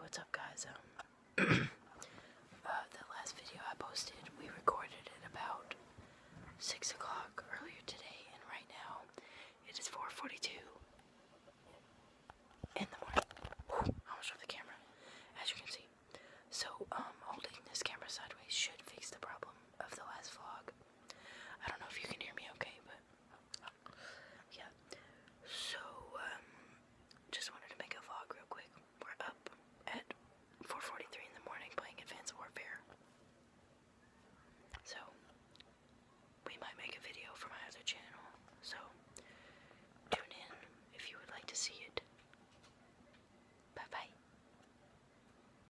what's up guys? The last video I posted, we recorded it about 6 o'clock earlier today, and right now it is 4:42,